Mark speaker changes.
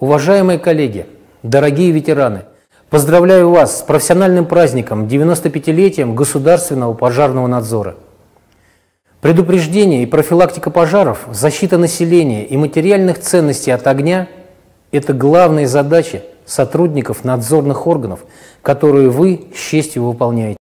Speaker 1: Уважаемые коллеги, дорогие ветераны, поздравляю вас с профессиональным праздником 95-летием Государственного пожарного надзора. Предупреждение и профилактика пожаров, защита населения и материальных ценностей от огня – это главные задачи сотрудников надзорных органов, которые вы с честью выполняете.